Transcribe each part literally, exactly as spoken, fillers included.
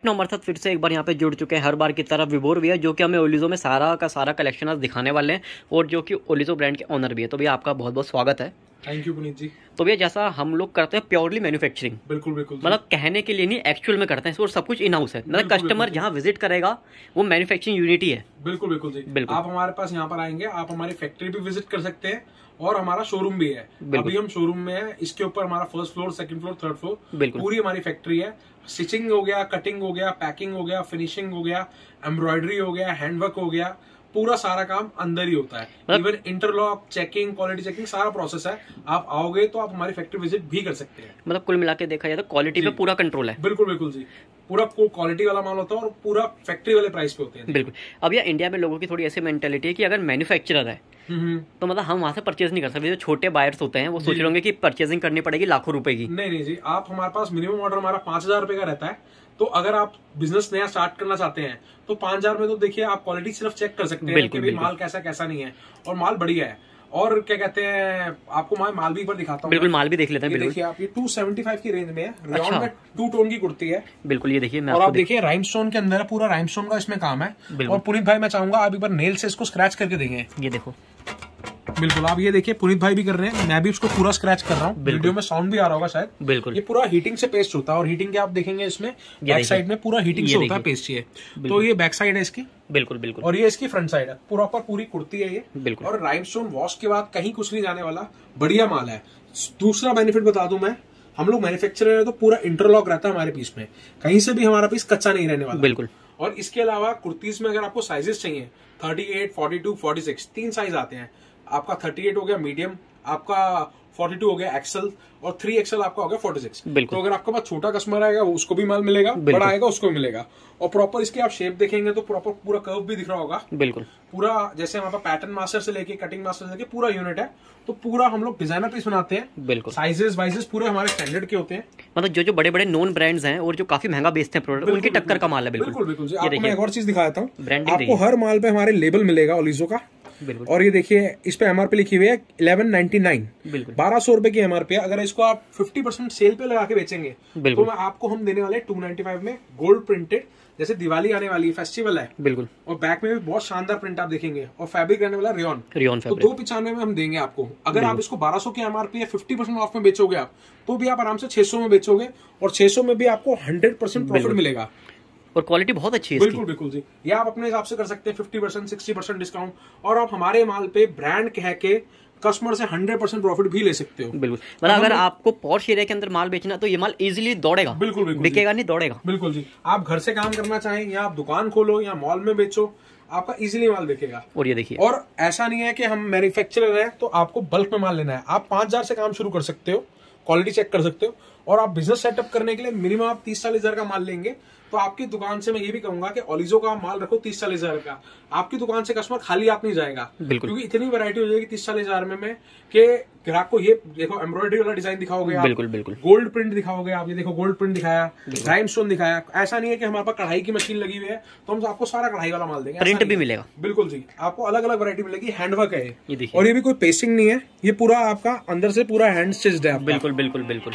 हमारे साथ फिर से एक बार यहाँ पे जुड़ चुके हैं हर बार की तरह विभोर भैया, जो कि हमें ओलिजो में सारा का सारा कलेक्शन आज दिखाने वाले हैं और जो कि ओलिजो ब्रांड के ऑनर भी है। तो भैया आपका बहुत बहुत स्वागत है। Thank you Puneet ji. तो भैया जैसा हम लोग करते हैं प्योरली मैन्युफैक्चरिंग, बिल्कुल बिल्कुल, मतलब कहने के लिए नहीं, एक्चुअल में करते हैं और सब कुछ इन हाउस है। मतलब कस्टमर जहाँ विजिट करेगा वो मैन्युफैक्चरिंग यूनिट ही है। बिल्कुल बिल्कुल जी, बिल्कुल। आप हमारे पास यहाँ पर आएंगे, आप हमारी फैक्ट्री भी विजिट कर सकते हैं और हमारा शोरूम भी है। अभी हम शोरूम में है, इसके ऊपर हमारा first floor, second floor, third floor पूरी हमारी फैक्ट्री है। स्टिचिंग हो गया, कटिंग हो गया, पैकिंग हो गया, फिनिशिंग हो गया, एम्ब्रॉयडरी हो गया, हैंडवर्क हो गया, पूरा सारा काम अंदर ही होता है। Even interlock, checking, quality checking, सारा प्रोसेस है। आप आओगे तो आप हमारी फैक्ट्री विजिट भी कर सकते हैं। मतलब कुल मिला के देखा जाए तो क्वालिटी पे पूरा कंट्रोल है। बिल्कुल बिल्कुल जी, पूरा क्वालिटी वाला माल होता है और पूरा फैक्ट्री वाले प्राइस पे होते हैं। बिल्कुल। अब यार इंडिया में लोगों की थोड़ी ऐसी मेंटेलिटी है कि अगर मैन्युफैक्चरर है तो मतलब हम वहाँ से परचेज नहीं कर सकते। जो छोटे बायर्स होते हैं वो सोच रहे होंगे कि परचेजिंग करनी पड़ेगी लाखों रुपए की। नहीं नहीं जी, आप हमारे पास मिनिमम ऑर्डर हमारा पांच हजार रुपए का रहता है। तो अगर आप बिजनेस नया स्टार्ट करना चाहते हैं तो पांच हजार में तो देखिए आप क्वालिटी सिर्फ चेक कर सकते हैं कि भाई माल कैसा कैसा नहीं है, और माल बढ़िया है। और क्या कहते हैं, आपको मैं माल भी एक बार दिखाता हूँ। बिल्कुल, माल भी देख लेते हैं। देखिए आप, ये टू सेवेंटी फाइव की रेंज में है, रेयॉन में टू टोन की कुर्ती है। बिल्कुल, ये देखिए। और आप देखिए राइमस्टोन के अंदर है, पूरा राइमस्टोन का इसमें काम है। और पुनीत भाई मैं चाहूंगा आप एक बार नेल से इसको स्क्रैच करके देंगे। ये देखो, बिल्कुल आप ये देखिए, पुनीत भाई भी कर रहे हैं, मैं भी उसको पूरा स्क्रैच कर रहा हूँ। वीडियो में साउंड भी आ रहा होगा शायद। बिल्कुल, ये पूरा हीटिंग से पेस्ट होता है और हीटिंग के आप देखेंगे इसमें बैक साइड में पूरा हीटिंग से होता है पेस्ट। ये तो ये बैक साइड है इसकी। बिल्कुल बिल्कुल। और ये इसकी फ्रंट साइड है, पूरा पर पूरी कुर्ती है ये। बिल्कुल। और राइमस्टोन वॉश के बाद कहीं कुछ नहीं जाने वाला, बढ़िया माल है। दूसरा बेनिफिट बता दूं मैं, हम लोग मैन्युफैक्चरर है तो पूरा इंटरलॉक रहता है हमारे पीस में, कहीं से भी हमारा पीस कच्चा नहीं रहने वाला। बिल्कुल। और इसके अलावा कुर्तीज में अगर आपको साइजेस चाहिए thirty eight, forty two, forty six, तीन साइज आते हैं। आपका थर्टी एट हो गया मीडियम, आपका फोर्टी टू हो गया एक्सेल, और थ्री एक्सेल आपका हो गया फोर्टी सिक्स। तो अगर आपके पास छोटा कस्टमर आएगा उसको भी माल मिलेगा, बड़ा आएगा उसको भी मिलेगा। और प्रॉपर इसके आप शेप देखेंगे तो प्रॉपर पूरा कर्व भी दिख रहा होगा। बिल्कुल, पूरा जैसे हमारे पास पैटर्न मास्टर से लेके कटिंग मास्टर से लेके पूरा यूनिट है। तो पूरा हम लोग डिजाइनर पीस बनाते हैं। बिल्कुल, साइजेस वाइजेस पूरे हमारे स्टैंडर्ड के होते हैं। मतलब जो जो बड़े बड़े नोन ब्रांड्स हैं और जो काफी महंगा बेचते हैं प्रोडक्ट, उनकी टक्कर का माल है। बिल्कुल बिल्कुल जी। आपको मैं एक और चीज दिखाता हूँ, आपको हर माल पे हमारे लेबल मिलेगा ओलिजो का। और ये देखिए इस पे एमआरपी लिखी हुई है इलेवन नाइनटी नाइन, बारह सौ रुपए की एमआरपी है। अगर इसको आप फिफ्टी परसेंट सेल पे लगा के बेचेंगे तो मैं आपको हम देने वाले टू नाइनटी फाइव में गोल्ड प्रिंटेड, जैसे दिवाली आने वाली है, फेस्टिवल है। बिल्कुल। और बैक में भी बहुत शानदार प्रिंट आप देखेंगे, और फैब्रिक रहने वाला रेयॉन। रेयॉन तो दो पिचानवे में हम देंगे आपको। अगर आप इसको बारह सौ की एमआरपी है फिफ्टी परसेंट ऑफ में बेचोगे आप, तो भी आप आराम से छह सौ में बेचोगे, और छह सौ में भी आपको हंड्रेड परसेंट प्रॉफिट मिलेगा। और क्वालिटी बहुत अच्छी है। बिल्कुल बिल्कुल जी, ये आप अपने हिसाब से कर सकते हैं, fifty percent, sixty percent discount. और आप हमारे माल पे ब्रांड कह के कस्टमर से हंड्रेड परसेंट प्रॉफिट भी ले सकते हो। बिल्कुल, मतलब अगर आपको पॉश एरिया के अंदर माल बेचना तो ये माल इजीली दौड़ेगा। बिल्कुल बिल्कुल, बिकेगा नहीं, दौड़ेगा। बिल्कुल जी, आप घर से काम करना चाहें या आप दुकान खोलो या मॉल में बेचो, आपका इजीली माल बिकेगा। और ये देखिए, और ऐसा नहीं है कि हम मैन्युफैक्चरर हैं तो आपको बल्क में माल लेना है। आप पांच हजार से काम शुरू कर सकते हो, क्वालिटी चेक कर सकते हो। और आप बिजनेस सेटअप करने के लिए मिनिमम आप तीस चालीस हजार का माल लेंगे तो आपकी दुकान से मैं ये भी कहूंगा कि ओलिजो का माल रखो तीस चालीस हजार का। आपकी दुकान से कस्टमर खाली आप नहीं जाएगा, क्योंकि इतनी वैरायटी हो जाएगी तीस चालीस हजार में में कि ग्राहक को ये देखो एम्ब्रॉयडरी वाला डिजाइन दिखाओगे आप, बिल्कुल बिल्कुल, गोल्ड प्रिंट दिखाओगे आप, ये देखो गोल्ड प्रिंट दिखाया, राइमस्टोन दिखाया। ऐसा नहीं है कि हमारे पास कढ़ाई की मशीन लगी हुई है तो हम आपको सारा कढ़ाई वाला माल देंगे, प्रिंट भी मिलेगा। बिल्कुल जी, आपको अलग अलग वैरायटी मिलेगी। हैंडवर्क है ये, और ये भी कोई पेस्टिंग नहीं है, ये पूरा आपका अंदर से पूरा हैंड स्टिच्ड है। बिल्कुल बिल्कुल बिल्कुल।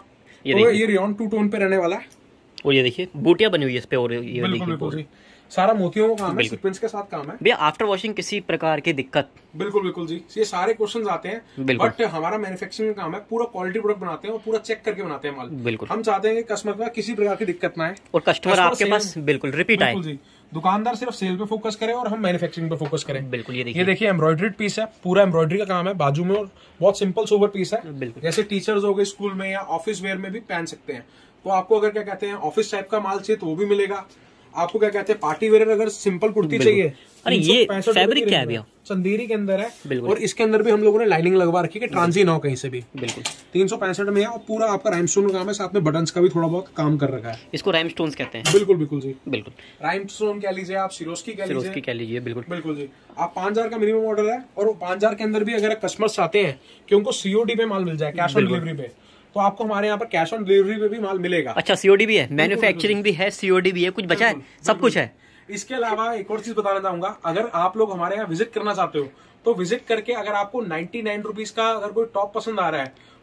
ये रेयॉन टू टोन पे रहने वाला है। और ये देखिए बूटियां बनी हुई है इस पे। और ये देखिए सारा मोतियों का काम है, सीक्वेंस के साथ काम है। भैया आफ्टर वॉशिंग किसी प्रकार की दिक्कत? बिल्कुल बिल्कुल जी, ये सारे क्वेश्चंस आते हैं, बट हमारा मैन्युफैक्चरिंग का काम है, पूरा क्वालिटी प्रोडक्ट बनाते हैं और पूरा चेक करके बनाते हैं माल। बिल्कुल, हम चाहते हैं कि कस्टमर का किसी प्रकार की दिक्कत ना आए और कस्टमर आपके पास बिल्कुल रिपीट आए। जी, दुकानदार सिर्फ सेल पे फोकस करे और हम मैन्युफैक्चरिंग पे फोकस करें। बिल्कुल, ये देखिए, ये देखिए एम्ब्रॉयडरी पीस है, पूरा एम्ब्रॉयडरी का काम है बाजू में, और बहुत सिंपल सोबर पीस है। बिल्कुल, जैसे टीचर्स हो गए स्कूल में या ऑफिस वेयर में भी पहन सकते हैं। तो आपको अगर क्या कहते हैं ऑफिस टाइप का माल चाहिए तो वो भी मिलेगा। आपको क्या कहते हैं पार्टी वेयर अगर सिंपल कुर्ती चाहिए, अरे ये फैब्रिक क्या है भैया? चंदेरी के अंदर है, और इसके अंदर भी हम लोगों ने लाइनिंग लगवा रखी है, ट्रांजी ना हो कहीं से भी। बिल्कुल, तीन सौ पैंसठ में है, और पूरा आपका राइमस्टोन का काम है, साथ में बटन्स का भी थोड़ा बहुत काम कर रखा है। इसको राइमस्टोन्स कहते हैं। बिल्कुल बिल्कुल जी, बिल्कुल, राइमस्टोन कह लीजिए आप, सिरोस्की कह लीजिए, सिरोस्की कह लीजिए। बिल्कुल बिल्कुल जी, आप पांच हजार का मिनिमम ऑर्डर है, और पांच हजार के अंदर भी अगर कस्टमर्स चाहते हैं कि उनको सीओडी पे माल मिल जाए, कैश ऑन डिलीवरी पे, तो आपको हमारे यहाँ पर कैश ऑन डिलीवरी पे भी माल मिलेगा। अच्छा, सीओडी भी है, मैन्युफैक्चरिंग भी है, सीओडी भी है, कुछ बचा है? सब कुछ है। इसके अलावा एक और चीज बताना चाहूंगा, अगर आप लोग हमारे यहाँ विजिट करना चाहते हो तो विजिट करके अगर आपको नाइन्टी नाइन रुपीज का अगर कोई टॉप पसंद आ रहा है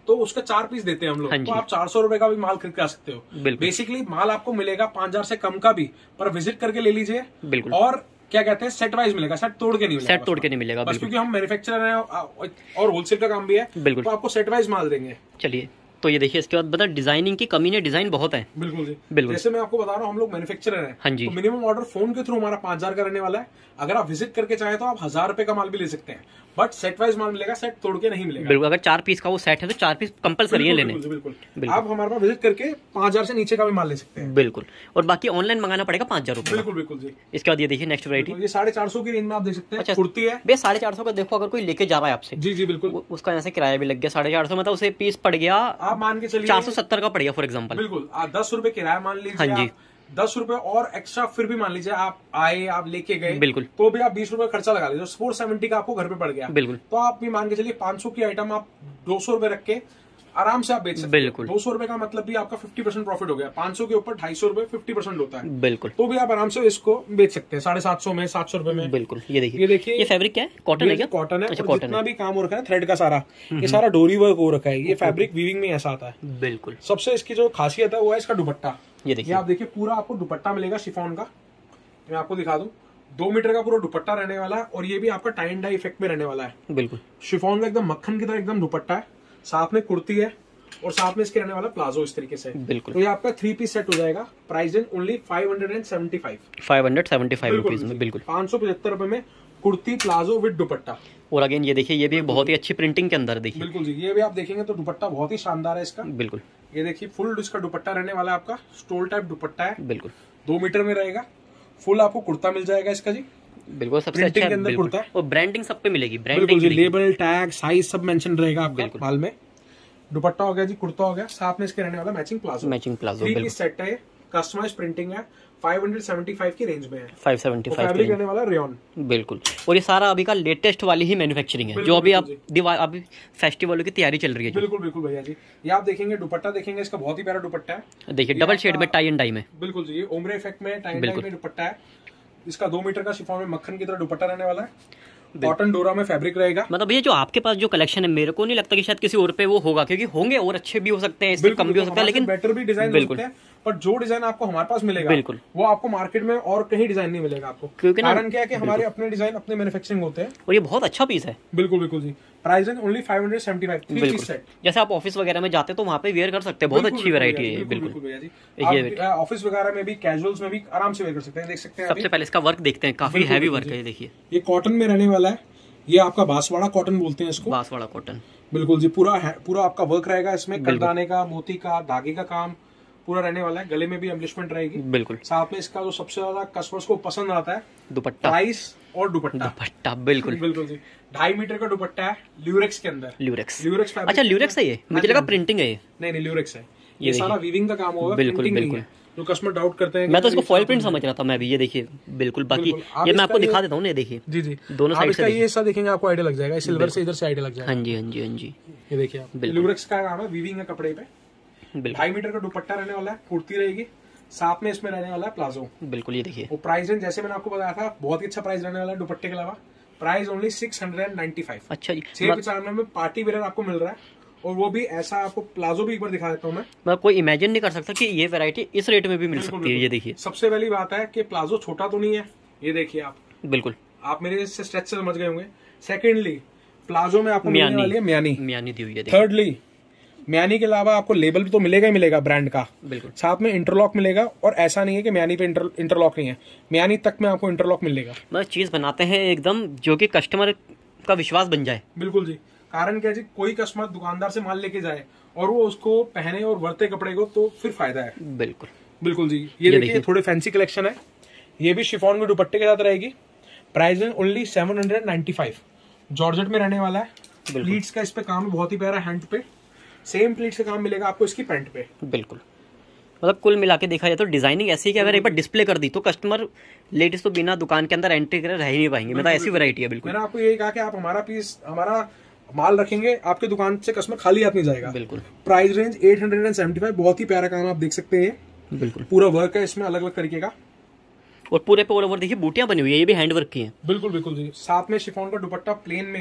तो उसका चार पीस देते हैं हम लोग, तो आप चार सौ रुपए का भी माल खरीद के आ सकते हो। बेसिकली माल आपको मिलेगा पांच हजार से कम का भी, पर विजिट करके ले लीजिए। बिल्कुल। और क्या कहते हैं, सेट वाइज मिलेगा, सेट तोड़ के नहीं मिलेगा, सेट तोड़ के नहीं मिलेगा बस, क्योंकि हम मैन्युफैक्चरर हैं और होलसेल का काम भी है। बिल्कुल। तो आपको सेट वाइज माल देंगे। चलिए, तो ये देखिए, इसके बाद बता डिजाइनिंग की कमी नहीं, डिजाइन बहुत है। बिल्कुल जी, बिल्कुल। जैसे मैं आपको बता रहा हूँ, हम लोग मैन्युफैक्चरर हैं। हाँ जी। तो मिनिमम ऑर्डर फोन के थ्रू हमारा पांच हजार का रहने वाला है। अगर आप विजिट करके चाहे तो आप हजार रुपए का माल भी ले सकते हैं, बट सेट वाइज माल मिलेगा, सेट तोड़ के नहीं मिलेगा। बिल्कुल। अगर चार पीस का वो सेट है तो चार पीस कंपलसरी है लेने। बिल्कुल, बिल्कुल। आप हमारे पास विजिट करके पांच हजार से नीचे का भी माल ले सकते हैं। बिल्कुल। और बाकी ऑनलाइन मंगाना पड़ेगा पांच हजार रुपए। बिल्कुल बिल्कुल जी। इसके बाद ये देखिए नेक्स्ट वैरायटी, ये साढ़े चार सौ की रेंज में आप देख सकते हैं। कुर्ती है भैया, साढ़े चार सौ का देखो, अगर कोई लेके जा रहा है आपसे, जी जी बिल्कुल, उसका यहाँ से किराया भी लग गया साढ़े चार सौ, मतलब उसे पीस पड़ गया, आप मान के चलिए चार सौ सत्तर का पड़ गया फॉर एग्जाम्पल। बिल्कुल। दस रुपए किराया मान लीजिए। हाँ जी। दस रुपए और एक्स्ट्रा फिर भी मान लीजिए आप आए, आप लेके गए, बिल्कुल, तो भी आप बीस रुपए खर्चा लगा लीजिए, फोर सेवेंटी का आपको घर पे पड़ गया। बिल्कुल। तो आप भी मान के चलिए पांच सौ की आइटम आप दो सौ रुपए रख के आराम से आप बेच सकते हैं। बिल्कुल। दो सौ रुपए का मतलब भी आपका फिफ्टी परसेंट प्रॉफिट हो गया। पांच सौ के ऊपर ढाई सौ रुपए फिफ्टी परसेंट होता है। बिल्कुल। तो भी आप आराम से इसको बेच सकते हैं साढ़े सात सौ में, सात सौ रुपए में। बिल्कुल। ये देखिए, ये देखिए, ये फैब्रिक क्या है, कॉटन है क्या? कॉटन है। अच्छा, कॉटन। जितना भी काम हो रखा है थ्रेड का सारा, ये सारा डोरी वर्क हो रखा है। ये फैब्रिक वीविंग में ऐसा आता है। बिल्कुल। सबसे इसकी जो खासियत है वो है इसका दुपट्टा। ये देखिए, आप देखिए, पूरा आपको दुपट्टा मिलेगा शिफॉन का। मैं आपको दिखा दूं, दो मीटर का पूरा दुपट्टा रहने वाला है, और ये भी आपका टाई एंड डाई इफेक्ट में रहने वाला है। बिल्कुल। शिफॉन का एकदम मक्खन की तरह एकदम दुपट्टा है, साथ में कुर्ती है, और साथ में इसके रहने वाला प्लाजो इस तरीके से। बिल्कुल। तो ये आपका थ्री पीस सेट हो जाएगा। Price in only five hundred and seventy five five hundred seventy five rupees में। बिल्कुल। पांच सौ पचहत्तर रुपए में कुर्ती प्लाजो विद दुपट्टा। और अगेन ये देखिए, ये भी बहुत ही अच्छी प्रिंटिंग के अंदर देखिए। बिल्कुल जी, ये भी आप देखेंगे तो दुपट्टा बहुत ही शानदार है इसका। बिल्कुल। ये देखिए, फुल इसका दुपट्टा रहने वाला है आपका, स्टोल टाइप दुपट्टा है। बिल्कुल। दो मीटर में रहेगा। फुल आपको कुर्ता मिल जाएगा इसका जी। बिल्कुल। सबसे अच्छा के अंदर कुर्ता है, और ब्रांडिंग सब पे मिलेगी। ब्रांडिंग, लेबल, टैग, साइज सब मेंशन रहेगा आपका माल में। दुपट्टा हो गया जी, कुर्ता हो गया, साथ में इसके रहने वाला matching palazzo. Matching palazzo three piece set है, कस्टमाइज प्रिंटिंग है, फाइव हंड्रेड सेवेंटी फाइव की रेंज में है। फाइव सेवेंटी फाइव फैब्रिक रहने वाला रेयन। बिल्कुल। और ये सारा अभी का लेटेस्ट वाली ही मैन्युफैक्चरिंग है, जो अभी आप दिवाली, अभी फेस्टिवलों की तैयारी चल रही है। बिल्कुल बिल्कुल भैया जी। ये आप देखेंगे, दुपट्टा देखेंगे, इसका बहुत ही प्यारा दुपट्टा है। देखिए, डबल शेड में, टाई एंड डाई में। बिल्कुल जी, ये ओमरे इफेक्ट में, टाई एंड डाई में दुपट्टा है। इसका दो मीटर का शिफॉन में मक्खन की तरह दुपट्टा रहने वाला है। कॉटन डोरा में फैब्रिक रहेगा। मतलब ये जो आपके पास जो कलेक्शन है, मेरे को नहीं लगता कि शायद किसी और पे वो होगा, क्योंकि होंगे और अच्छे भी हो सकते हैं, इससे कम भी हो सकता है, लेकिन बेटर भी डिजाइन हो सकते हैं। पर जो डिजाइन आपको हमारे पास मिलेगा, बिल्कुल, वो आपको मार्केट में और कहीं डिजाइन नहीं मिलेगा आपको। क्योंकि कारण क्या है कि हमारे अपने डिजाइन, अपने मैन्युफैक्चरिंग होते हैं, और ये बहुत अच्छा पीस है। बिल्कुल बिल्कुल जी। प्राइस है only five hundred seventy five, three piece set. जैसे आप ऑफिस वगैरह में जाते हैं तो वहाँ पे वेयर कर सकते हैं, बहुत अच्छी वैरायटी है। बिल्कुल भैया जी। ऑफिस वगैरह में भी, कैजुअल्स में भी आराम से वेयर कर सकते हैं। देख सकते हैं, सबसे पहले इसका वर्क देखते हैं, काफी हैवी वर्क है। देखिए, ये कॉटन में रहने वाला है, ये आपका बांसवाड़ा कॉटन बोलते हैं इसको। बांसवाड़ा कॉटन। बिल्कुल जी। पूरा पूरा आपका वर्क रहेगा इसमें, कलदाने का, मोती का, धागे का काम पूरा रहने वाला है। गले में भी एम्बलिशमेंट रहेगी। बिल्कुल। साथ में इसका जो सबसे ज्यादा कस्टमर्स को पसंद आता है, दुपट्टा, प्राइस और दुपट्टा। दुपट्टा बिल्कुल बिल्कुल जी। ढाई मीटर का दुपट्टा है, ल्यूरेक्स के अंदर। ल्यूरेक्स ल्यूरेक्स अच्छा, ल्यूरेक्स है ये, मुझे लगा प्रिंटिंग है ये। नहीं नहीं, ल्यूरेक्स है। ये सारा वीविंग का काम होगा। बिल्कुल बिल्कुल। जो कस्टमर डाउट करते हैं, मैं तो इसको फॉइल प्रिंट समझ रहा था मैं भी। ये देखिए, बिल्कुल। बाकी ये मैं आपको दिखा देता हूँ। ये देखिए, जी जी, दोनों साइड से ये ऐसा देखेंगे, आपको आइडिया लग जाएगा। सिल्वर से इधर से आइडिया लग जाएगा। हाँ जी हाँ जी हाँ जी। ये देखिए आप, ल्यूरेक्स का काम है, वीविंग है कपड़े पे। ढाई मीटर का दुपट्टा रहने वाला है, कुर्ती रहेगी, साथ में इसमें रहने वाला है प्लाजो। बिल्कुल। ये देखिए, वो प्राइस है, जैसे मैंने आपको बताया था, बहुत ही अच्छा प्राइस रहने वाला है दुपट्टे के अलावा। Price only six hundred ninety five. अच्छा जी। छह पचानवे में पार्टी वेयर आपको मिल रहा है, और वो भी ऐसा। आपको प्लाजो भी एक बार दिखा देता हूँ मैं। मैं कोई इमेजिन नहीं कर सकता कि ये वैरायटी इस रेट में भी मिल सकती है। ये देखिए, सबसे पहली बात है कि प्लाजो छोटा तो नहीं है। ये देखिए आप, बिल्कुल, आप मेरे से स्ट्रेच से समझ गए होंगे। सेकेंडली, प्लाजो में आपको मिलने वाली है म्यानी। म्यानी दी हुई है। थर्डली, म्यानी के अलावा आपको लेबल भी तो मिलेगा ही मिलेगा ब्रांड का। बिल्कुल। साथ में इंटरलॉक मिलेगा, और ऐसा नहीं है कि म्यानी पे इंटर, इंटरलॉक नहीं है, म्यानी तक में आपको इंटरलॉक मिलेगा। मतलब चीज बनाते हैं एकदम जो कि कस्टमर का विश्वास बन जाए। बिल्कुल जी। कारण क्या जी, कोई कस्टमर दुकानदार से माल लेके जाए और वो उसको पहने और वर्ते कपड़े को, तो फिर फायदा है। बिल्कुल बिल्कुल जी। ये, ये देखिए, थोड़े फैंसी कलेक्शन है। ये भी शिफॉन के दुपट्टे के साथ रहेगी। प्राइस है only seven hundred ninety five. Georgette में रहने वाला है। प्लीट्स का इस पे काम बहुत ही प्यारा, हैंड पे सेम प्लीट्स का काम मिलेगा आपको इसकी पैंट पे। बिल्कुल। मतलब कुल मिला के देखा जाए तो डिजाइनिंग ऐसी है कि अगर एक बार डिस्प्ले कर दी तो कस्टमर लेडीज तो बिना दुकान के अंदर एंट्री करे रह ही नहीं पाएंगे। मतलब ऐसी वैरायटी है। बिल्कुल। मैंने आपको यही कहा कि आप हमारा पीस, हमारा माल रखेंगे, आपके दुकान से कस्टमर खाली हाथ नहीं जाएगा। बिल्कुल। Price range eight hundred and seventy five. बहुत ही प्यारा काम आप देख सकते हैं। बिल्कुल। पूरा वर्क है इसमें अलग अलग तरीके का, और पूरे पे ऑल ओवर देखिए बूटियां बनी हुई है, ये भी हैंड वर्क की है। बिल्कुल बिल्कुल जी। साथ में शिफॉन का दुपट्टा प्लेन में है,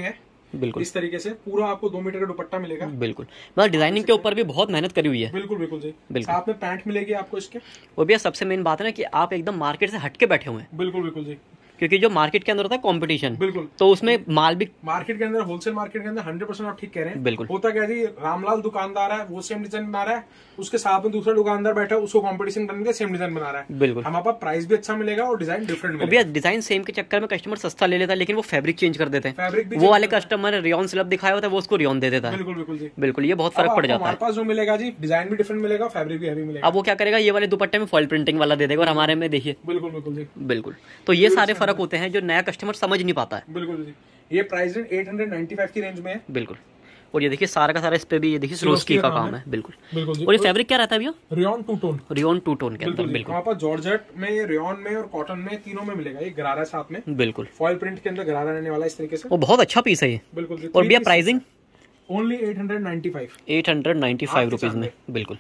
बिल्कुल इस तरीके से पूरा आपको दो मीटर का दुपट्टा मिलेगा। बिल्कुल, मतलब डिजाइनिंग के ऊपर भी बहुत मेहनत करी हुई है। बिल्कुल बिल्कुल जी, बिल्कुल। साथ में पैंट मिलेगी आपको इसके। वो भी सबसे मेन बात है ना कि आप एकदम मार्केट से हटके बैठे हुए हैं। बिल्कुल बिल्कुल जी, क्योंकि जो मार्केट के अंदर होता है कंपटीशन, बिल्कुल, तो उसमें माल भी मार्केट के अंदर, होलसेल मार्केट के अंदर हंड्रेड परसेंट आप ठीक कह रहे हैं। बिल्कुल होता क्या जी, रामलाल दुकानदार है, वो सेम डिजाइन बना रहा है, उसके साथ में दूसरा दुकानदार बैठा है, उसको कंपटीशन करने के सेम डिजाइन बना रहा है। बिल्कुल, हमारे पास प्राइस भी अच्छा मिलेगा और डिजाइन डिफरेंट मिलेगा। डिजाइन सेम के चक्कर में कस्टमर सस्ता ले लेता है, लेकिन वो फैब्रिक चेंज कर देते हैं। फैब्रिक भी वो वाले कस्टमर रियॉन स्लब दिखाया होता है, वो उसको रियॉन दे देता है। बिल्कुल बिल्कुल जी, बिल्कुल, ये बहुत फर्क पड़ जाता है। हमारे पास जो मिलेगा जी, डिजाइन भी डिफरेंट मिलेगा, फैब्रिक भी हैवी मिलेगा। अब वो क्या करेगा, ये वाले दुपट्टे में फॉइल प्रिंटिंग वाला दे देगा और हमारे में देखिए। बिल्कुल बिल्कुल जी, बिल्कुल, तो ये सारे फर्क होते हैं जो नया कस्टमर समझ नहीं पाता है। बिल्कुल जी, ये प्राइस रेंज आठ सौ पचानवे की रेंज में है। बिल्कुल, और ये देखिए सारा का सारा इस पे भी ये देखिए स्लोस्की का काम है। बिल्कुल बिल्कुल, और ये फैब्रिक क्या रहता है भैया? Rayon two tone, rayon two tone के अंदर। बिल्कुल, वहाँ पर जॉर्जेट में, रेयॉन में और कॉटन में, तीनों में मिलेगा। ये गरारा साथ में, बिल्कुल फॉइल प्रिंट के अंदर गरारा रहने वाला है इस तरीके से। वो बहुत अच्छा पीस है ये। बिल्कुल, और भैया pricing only eight hundred ninety five eight hundred ninety five rupees में। बिल्कुल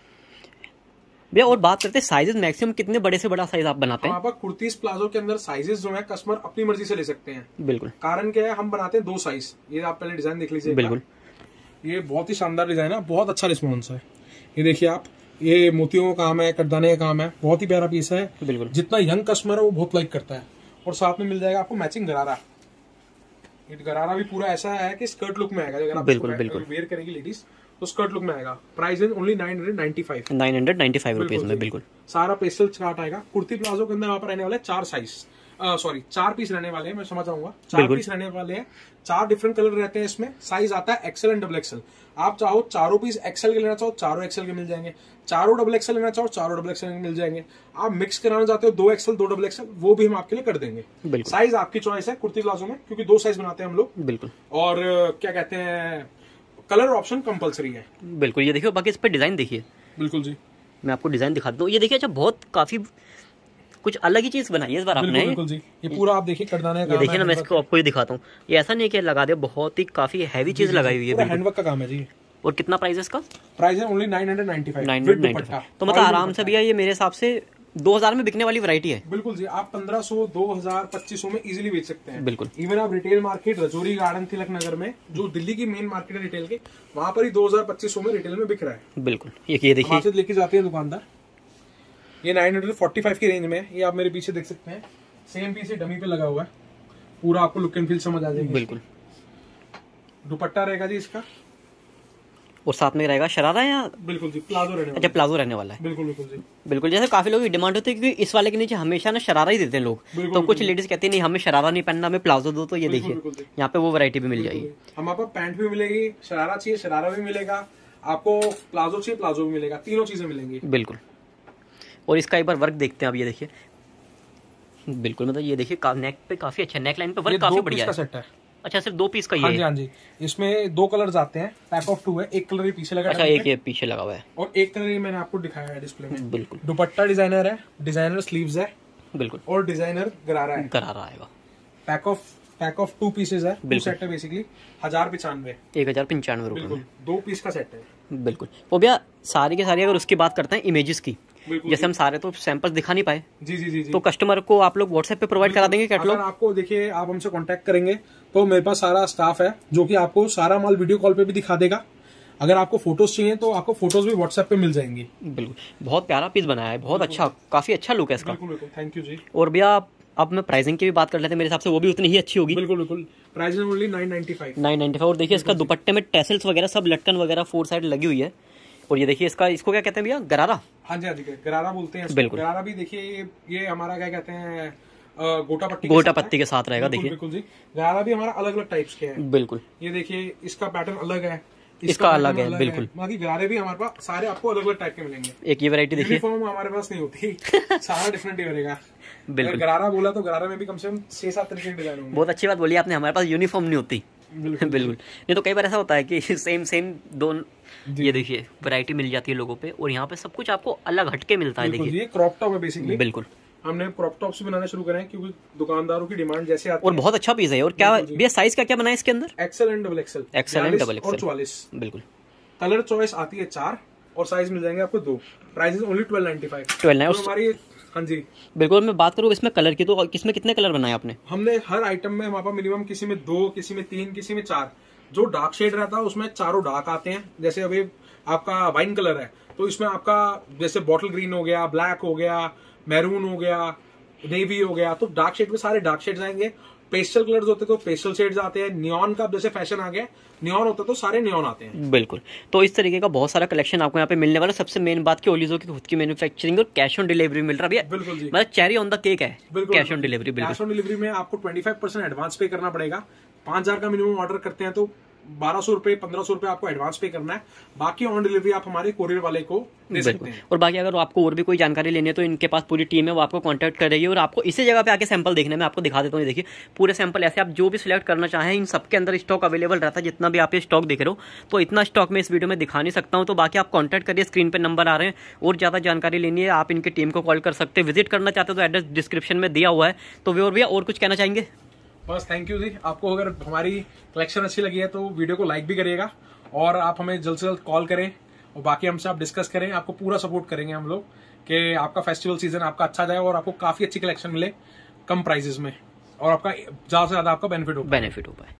भैया, और बात करते हैं साइजेस, मैक्सिमम कितने बड़े से बड़ा साइज आप बनाते हैं? वहाँ पर कुर्तीज प्लाजो के अंदर साइजेस जो है कस्टमर अपनी मर्जी से ले सकते हैं। बिल्कुल, कारण क्या है, हम बनाते हैं दो साइज। ये आप पहले डिजाइन देख लीजिए। बिल्कुल, ये बहुत ही शानदार डिजाइन है, बहुत अच्छा रिस्पॉन्स है। ये देखिए आप, ये मोतियों का काम है, कटदाने का काम है, बहुत ही प्यारा पीस है। बिल्कुल, जितना यंग कस्टमर है वो बहुत लाइक करता है। और साथ में मिल जाएगा आपको मैचिंग गरारा। ये गरारा भी पूरा ऐसा है कि स्कर्ट लुक में आएगा। अगर आप बिल्कुल बिल्कुल वेयर करेगी लेडीज तो स्कर्ट लुक में आएगा। Price is only nine hundred ninety five nine hundred ninety five rupees में। बिल्कुल, सारा पेस्टल चार्ट आएगा। कुर्ती प्लाजो के अंदर वहाँ पर रहने वाले चार साइज, सॉरी चार पीस रहने वाले हैं, मैं समझ आऊंगा। चार पीस रहने वाले हैं, चार डिफरेंट कलर रहते हैं इसमें। साइज आता है एक्सेल एंड डबल एक्सेल। आप चाहो चारों पीस एक्सेल के लेना चाहो, चारों एक्सेल के मिल जाएंगे। चारों डबल एक्सेल लेना चाहो, चारों डबल एक्सेल के मिल जाएंगे। आप मिक्स कराना चाहते हो दो एक्सेल दो डबल एक्सेल, वो भी हम आपके लिए कर देंगे। साइज आपकी चॉइस है कुर्ती प्लाजो में, क्योंकि दो साइज बनाते हैं हम लोग। बिल्कुल, और क्या कहते हैं, कलर ऑप्शन कंपलसरी है। बिल्कुल, ये देखिए, बाकी इस पे डिजाइन देखिए। बिल्कुल जी, मैं आपको डिजाइन दिखा दूं। ये देखिए, अच्छा बहुत काफी कुछ अलग ही चीज बनाई है इस बार आपने। बिल्कुल जी, ये पूरा आप देखिए करदाने का ये देखिए ना, मैं इसको आपको ये दिखाता हूँ। ये ऐसा नहीं कि लगा दे, बहुत ही काफी हैवी चीज लगाई हुई है। हैंडवर्क का काम है जी। और कितना प्राइस है इसका? प्राइस है only nine hundred ninety five. Nine hundred ninety five, तो मतलब आराम से भैया ये मेरे हिसाब से दो हजार में बिकने वाली वैरायटी है। बिल्कुल जी, आप पंद्रह सौ, दो हजार, पच्चीस सौ में इजीली बेच सकते हैं। बिल्कुल, इवन आप रिटेल मार्केट रजौरी गार्डन तिलक नगर में, जो दिल्ली की मेन मार्केट है रिटेल के, वहां पर ही दो हजार पच्चीस सौ में रिटेल में बिक रहा है। बिल्कुल, ये देखिए लेके जाते हैं दुकानदार। ये नाइन हंड्रेड फोर्टी फाइव की रेंज में है। ये आप मेरे पीछे देख सकते हैं, सेम पीस डमी पे लगा हुआ है। पूरा आपको लुक एंड फील समझ आ जाएगी। बिल्कुल, दुपट्टा रहेगा जी इसका, और साथ में रहेगा शरारा या? बिल्कुल जी, प्लाजो रहने वाला। अच्छा, प्लाजो रहने वाला है। बिल्कुल बिल्कुल जी, बिल्कुल। जैसे काफी लोगों की डिमांड होती है, क्योंकि इस वाले के नीचे हमेशा ना शरारा ही देते हैं लोग। तो कुछ लेडीज कहती है नहीं, हमें शरारा नहीं पहनना, हमें प्लाजो दो। तो ये देखिए, यहाँ पे वो वैरायटी भी मिल जाएगी। हमारे पास पैंट भी मिलेगी, शरारा चाहिए शरारा भी मिलेगा, आपको प्लाजो चाहिए प्लाजो भी मिलेगा, तीनों चीजें मिलेंगी। बिल्कुल, और इसका एक बार वर्क देखते हैं आप। ये देखिए, बिल्कुल, मतलब ये देखिए नेक पे काफी अच्छा, नेक लाइन पे वर्क काफी बढ़िया है। सेट है। अच्छा, सिर्फ दो पीस का ये? हाँ जी, हाँ जी, इसमें दो कलर्स आते हैं, पैक ऑफ टू है। एक कलर ही पीछे लगा। अच्छा, एक ये पीछे लगा हुआ है और एक कलर ही मैंने आपको दिखाया है डिस्प्ले में। बिल्कुल, दुपट्टा डिजाइनर है, डिजाइनर स्लीव्स है। बिल्कुल, और डिजाइनर गरारा है। गरारा आएगा। Pack of pack of two pieces है, टू सेट है बेसिकली। हजार पिचानवे एक हजार पंचानवे रुपए में दो पीस का सेट है। बिल्कुल। वो भैया सारी के सारी अगर उसकी बात करते हैं इमेजेस की, जैसे हम सारे तो सैंपल्स दिखा नहीं पाए। जी जी जी जी। तो कस्टमर को आप लोग व्हाट्सएप पे प्रोवाइड करा देंगे कैटलॉग? आपको देखिए, आप हमसे कांटेक्ट करेंगे तो मेरे पास सारा स्टाफ है जो कि आपको सारा माल वीडियो कॉल पे भी दिखा देगा। अगर आपको फोटोज चाहिए तो आपको फोटोज भी व्हाट्सएप पे मिल जाएंगी। बिल्कुल, बहुत प्यारा पीस बनाया है, बहुत अच्छा, काफी अच्छा लुक है इसका। बिल्कुल बिल्कुल, थैंक यू जी। और भैया अब मैं प्राइसिंग की भी बात कर लेते हैं, मेरे हिसाब से वो भी उतनी ही अच्छी होगी। बिल्कुल बिल्कुल, price only nine ninety five nine ninety five. और देखिए इसका दुपट्टे में टेसल्स वगैरह सब लटकन वगैरह फोर साइड लगी हुई है। और ये देखिए इसका, इसको क्या कहते हैं भैया? गरारा। हाँ जी, हाँ जी, गरारा बोलते हैं। बिल्कुल, गरारा भी देखिए, ये ये हमारा क्या कहते हैं, गोटा पट्टी गोटा पत्ती के साथ रहेगा। देखिए बिल्कुल जी, गरारा भी हमारा अलग अलग टाइप्स के हैं। बिल्कुल, ये देखिए इसका पैटर्न अलग है, इसका अलग है। बिल्कुल, बाकी गरारे भी हमारे पास सारे आपको अलग अलग टाइप के मिलेंगे। एक ये वैरायटी देखिए, यूनिफॉर्म हमारे पास नहीं होती, सारा डिफरेंट ही रहेगा। बिल्कुल, गरारा बोला तो गरारा में भी कम से कम छह सात तरह के डिजाइन होंगे। बहुत अच्छी बात बोली आपने, हमारे पास यूनिफॉर्म नहीं होती। बिल्कुल, बिल्कुल। नहीं तो कई बार ऐसा होता है कि सेम सेम दो, ये देखिए वैरायटी मिल जाती है लोगों पे, और यहाँ पे सब कुछ आपको अलग हटके मिलता है। देखिए ये क्रॉप टॉप है बेसिकली। बिल्कुल, हमने क्रॉप टॉप्स भी बनाना शुरू करे हैं क्योंकि दुकानदारों की डिमांड जैसे आती है। और बहुत अच्छा पीस है। और क्या भैया साइज क्या क्या बनाया इसके अंदर? XL and double XL, XL and double XL और चौवालीस। बिल्कुल, कलर चॉइस आती है चार और साइज मिल जाएंगे आपको दो। Price only twelve ninety five. Twelve हमारी हाँ जी बिल्कुल। मैं बात करूँ इसमें कलर की, तो इसमें कितने कलर बनाए आपने? हमने हर आइटम में हमारे पास मिनिमम किसी में दो, किसी में तीन, किसी में चार। जो डार्क शेड रहता है उसमें चारों डार्क आते हैं। जैसे अभी आपका वाइन कलर है तो इसमें आपका जैसे बॉटल ग्रीन हो गया, ब्लैक हो गया, मैरून हो गया, नेवी हो गया, तो डार्क शेड में सारे डार्क शेड्स आएंगे। पेस्टल कलर्स होते तो पेस्टल शेड्स आते हैं। नियॉन का जैसे फैशन आ गया, नियॉन होता तो सारे नियॉन आते हैं। बिल्कुल। तो इस तरीके का बहुत सारा कलेक्शन आपको यहाँ पे मिलने वाला। सबसे मेन बात की ओलिजो की खुद की मैन्युफैक्चरिंग और कैश ऑन डिलीवरी मिल रहा है। बिल्कुल जी, मतलब चेरी ऑन द केक है cash on delivery. Cash on delivery में आपको ट्वेंटी फाइव परसेंट एडवांस पे करना पड़ेगा। पांच हजार का मिनिमम ऑर्डर करते हैं तो बारह सौ रुपए पंद्रह सौ रुपए आपको एडवांस पे करना है। बाकी ऑन डिलीवरी आप हमारे कोरियर वाले को दे सकते हैं। और बाकी अगर आपको और भी कोई जानकारी लेनी है तो इनके पास पूरी टीम है, वो आपको कांटेक्ट करेगी और आपको इसी जगह पे आके सैंपल देखने में आपको दिखा देता हूँ। देखिए पूरे सैंपल ऐसे आप जो भी सिलेक्ट करना चाहें इन सबके अंदर स्टॉक अवेलेबल रहता है। जितना भी आप ये स्टॉक देख रहे हो तो इतना स्टॉक मैं इस वीडियो में दिखा नहीं सकता हूँ। तो बाकी आप कॉन्टैक्ट करिए, स्क्रीन पर नंबर आ रहे हैं। और ज़्यादा जानकारी लेनी है आप इनकी टीम को कॉल कर सकते हैं। विजिट करना चाहते हो तो एड्रेस डिस्क्रिप्शन में दिया हुआ है। तो वे और भैया और कुछ कहना चाहेंगे? बस थैंक यू जी। आपको अगर हमारी कलेक्शन अच्छी लगी है तो वीडियो को लाइक भी करिएगा और आप हमें जल्द से जल्द कॉल करें और बाकी हमसे आप डिस्कस करें। आपको पूरा सपोर्ट करेंगे हम लोग कि आपका फेस्टिवल सीजन आपका अच्छा जाए और आपको काफी अच्छी कलेक्शन मिले कम प्राइसेस में और आपका ज्यादा से ज्यादा आपका बेनिफिट हो बेनिफिट हो पाए।